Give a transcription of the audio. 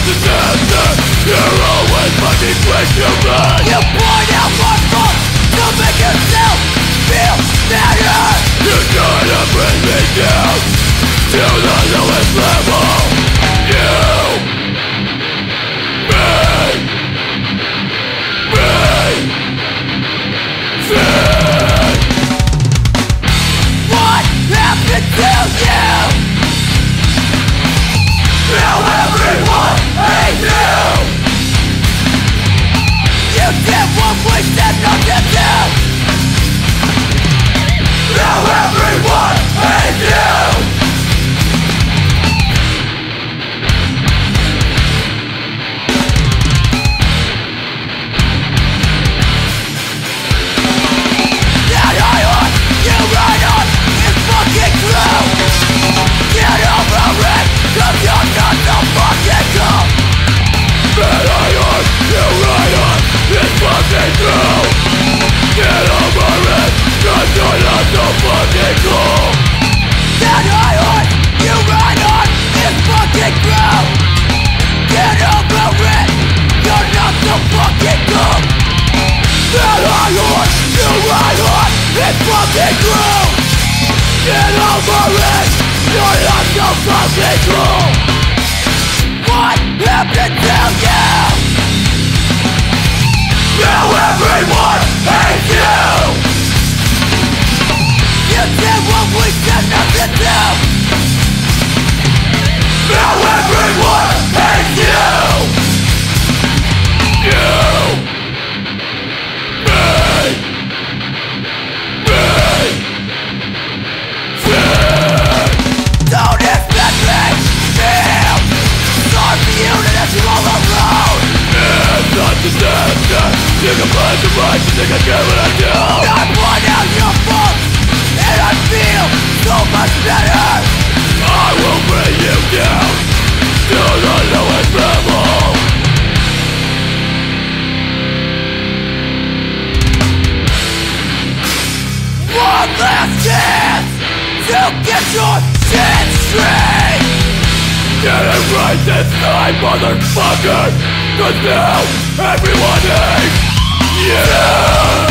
disaster. You're always fucking questionable. You point out my fault to make yourself feel better. You try to bring me down to the lowest level. What happened to you? Now everyone hates you. You did what we said not to do. Now everyone hates you. That iron you ride on is fucking true. Get over it, 'cause you're not so fucking cool. That iron you ride on is fucking true. Get over it, 'cause you're not so fucking cool. That iron you ride on is fucking true. Get over it, you're not so fucking cool. That iron you ride on is fucking true. Get over it, you're not so fucking cool. What happened to you? Now everyone hates you. You did what we said not to do. Now everyone hates you. Don't expect me to feel sorry for you that you're all alone. It's not disaster. You can find the right to think I care what I do. I point out your faults, and I feel so much better. I will bring you down to the lowest level. One last chance to get your shit straight. Get it right this time, motherfucker. 'Cause now everyone hates you.